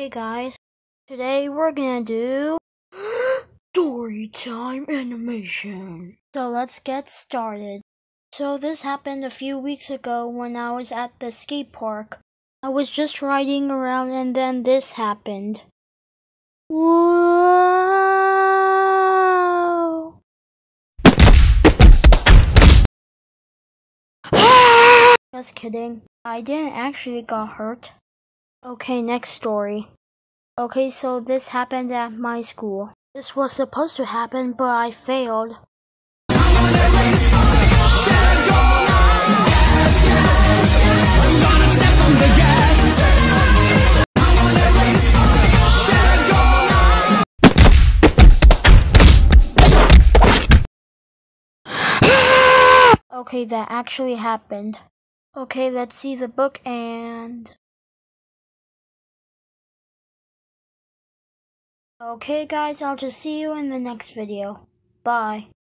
Hey guys, today we're gonna do story time animation. So let's get started. So this happened a few weeks ago when I was at the skate park. I was just riding around and then this happened. Whoa! Just kidding. I didn't actually got hurt. Okay, next story. Okay, so this happened at my school. This was supposed to happen, but I failed. Okay, that actually happened. Okay, let's see the book and... Okay guys, I'll just see you in the next video. Bye.